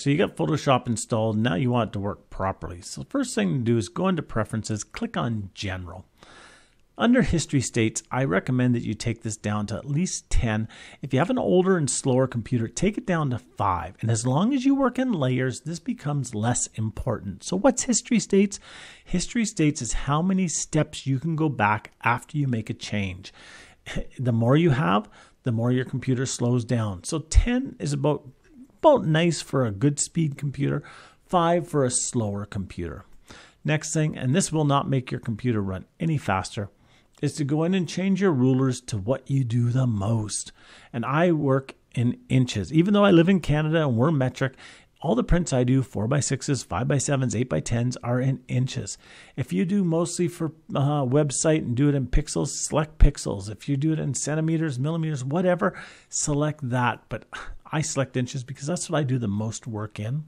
So you got Photoshop installed. Now you want it to work properly. So the first thing to do is go into Preferences, click on General. Under History States, I recommend that you take this down to at least 10. If you have an older and slower computer, take it down to 5. And as long as you work in layers, this becomes less important. So what's History States? History States is how many steps you can go back after you make a change. The more you have, the more your computer slows down. So 10 is about nice for a good speed computer, 5 for a slower computer. Next thing, and this will not make your computer run any faster, is to go in and change your rulers to what you do the most. And I work in inches. Even though I live in Canada and we're metric, all the prints I do, 4x6s, 5x7s, 8x10s, are in inches. If you do mostly for website and do it in pixels, select pixels. If you do it in centimeters, millimeters, whatever, select that. But I select inches because that's what I do the most work in.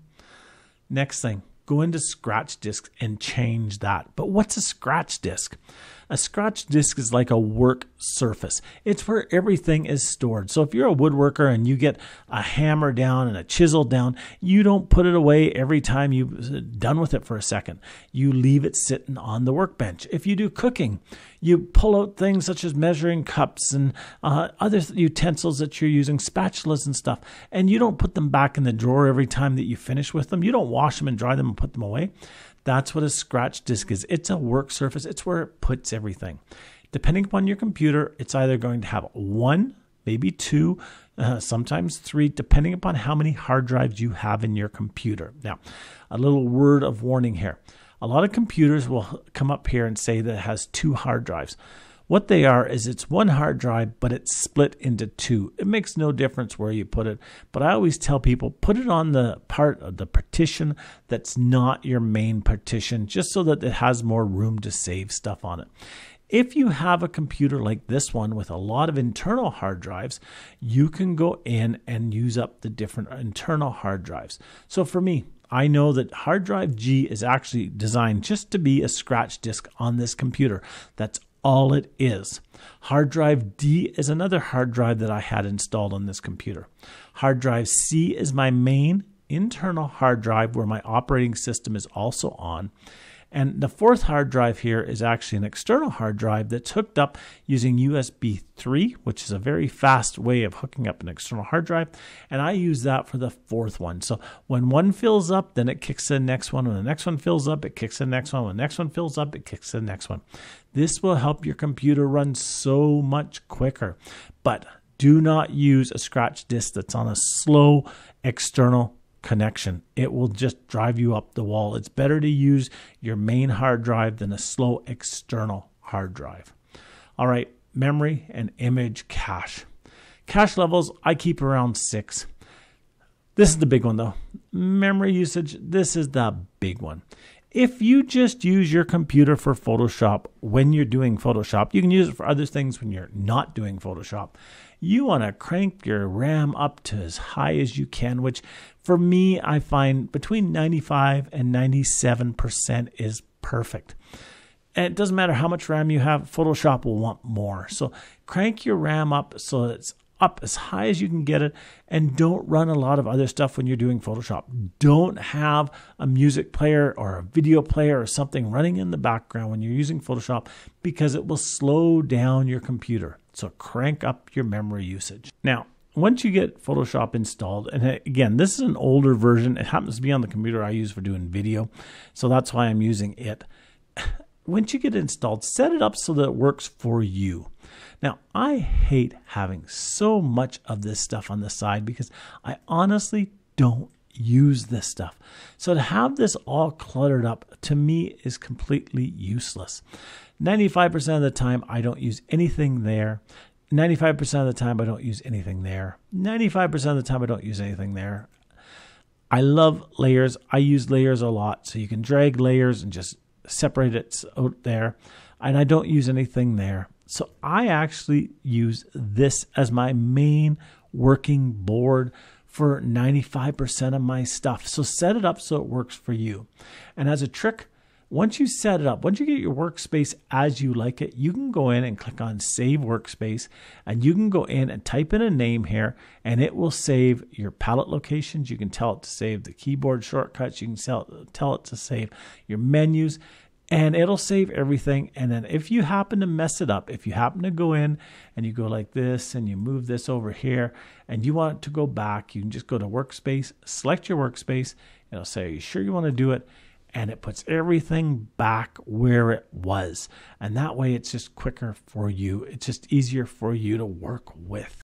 Next thing, go into scratch disk and change that. But what's a scratch disk? A scratch disk is like a work surface. It's where everything is stored. So if you're a woodworker and you get a hammer down and a chisel down, you don't put it away every time you've done with it for a second. You leave it sitting on the workbench. If you do cooking, you pull out things such as measuring cups and other utensils that you're using, spatulas and stuff, and you don't put them back in the drawer every time that you finish with them. You don't wash them and dry them and put them away. That's what a scratch disk is. It's a work surface. It's where it puts everything. Depending upon your computer, it's either going to have 1, maybe 2, sometimes 3, depending upon how many hard drives you have in your computer. Now, a little word of warning here. A lot of computers will come up here and say that it has 2 hard drives. What they are is it's 1 hard drive, but it's split into 2. It makes no difference where you put it, but I always tell people, put it on the part of the partition that's not your main partition, just so that it has more room to save stuff on it. If you have a computer like this one with a lot of internal hard drives, you can go in and use up the different internal hard drives. So for me, I know that hard drive G is actually designed just to be a scratch disk on this computer. That's all it is. Hard drive D is another hard drive that I had installed on this computer. Hard drive C is my main internal hard drive where my operating system is also on. And the 4th hard drive here is actually an external hard drive that's hooked up using USB 3, which is a very fast way of hooking up an external hard drive. And I use that for the 4th one. So when one fills up, then it kicks in the next one. When the next one fills up, it kicks in the next one. When the next one fills up, it kicks in the next one. This will help your computer run so much quicker. But do not use a scratch disk that's on a slow external connection. It will just drive you up the wall. It's better to use your main hard drive than a slow external hard drive. All right, memory and image cache. Cache levels, I keep around 6. This is the big one though. Memory usage, this is the big one. If you just use your computer for Photoshop when you're doing Photoshop, you can use it for other things when you're not doing Photoshop. You want to crank your RAM up to as high as you can, which for me, I find between 95 and 97% is perfect. And it doesn't matter how much RAM you have, Photoshop will want more. So crank your RAM up so it's up as high as you can get it, and don't run a lot of other stuff when you're doing Photoshop. Don't have a music player or a video player or something running in the background when you're using Photoshop, because it will slow down your computer. So crank up your memory usage. Now, once you get Photoshop installed, and again, this is an older version. It happens to be on the computer I use for doing video, so that's why I'm using it. Once you get it installed, set it up so that it works for you. Now, I hate having so much of this stuff on the side because I honestly don't use this stuff. So to have this all cluttered up, to me, is completely useless. 95% of the time, I don't use anything there. 95% of the time, I don't use anything there. 95% of the time, I don't use anything there. I love layers. I use layers a lot. So you can drag layers and just separate it out there. And I don't use anything there. So I actually use this as my main working board for 95% of my stuff. So set it up so it works for you. And as a trick, Once you set it up, once you get your workspace as you like it, you can go in and click on Save Workspace, and you can go in and type in a name here, and it will save your palette locations. You can tell it to save the keyboard shortcuts. You can tell it to save your menus, and it'll save everything. And then if you happen to mess it up, if you happen to go in and you go like this and you move this over here and you want it to go back, you can just go to Workspace, select your workspace, and it'll say, are you sure you want to do it? And it puts everything back where it was. And that way it's just quicker for you. It's just easier for you to work with.